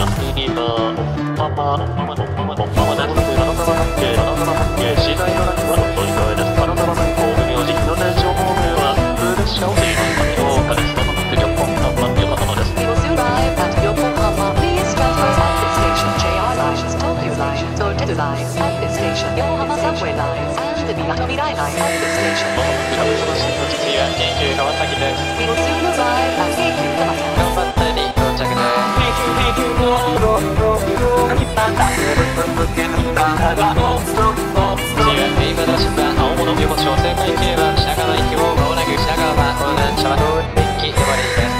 次はママです。ママのママのママです。バナナマン系バナナマン系次第のラインはお取り換えです。バナナマンコール名字の電車方面はブルーシャオジーの評価です。まもなく横浜横浜です。 We will soon arrive at Yokohama. Please transfer at this station. JR Lines, Tokyo Line, Doteru Line at this station. Yokohama Subway Line and the Minamirai Line at this station. まもなく鹿児島新の次は京急川崎です。 We will soon arrive at Keikyu Kamata. 頑張ってに到着です。次は海馬出し場青物横丁正解系は品川駅をまもなく品川港南茶の駅終わりです。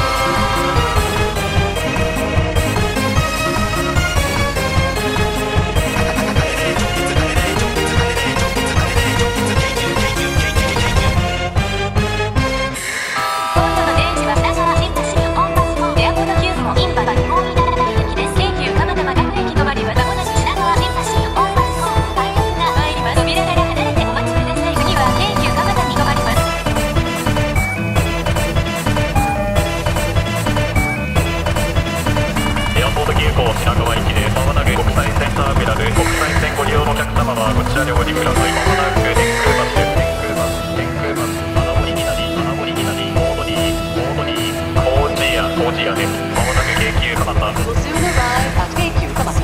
品川駅でまもなく国際線ターミナル、国際線ご利用のお客様はこちらにお降りください。まもなく天空バスです。天空バス穴掘りになり穴掘りになり大鳥高知屋です。まもなく京急蒲田。 We will soon arrive at Keikyu Kamata.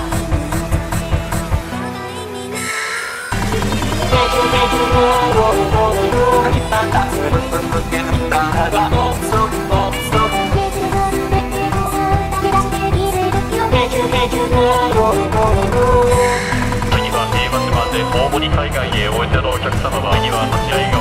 次は A バスまで大森海岸へおいでのお客様は次は立ち会い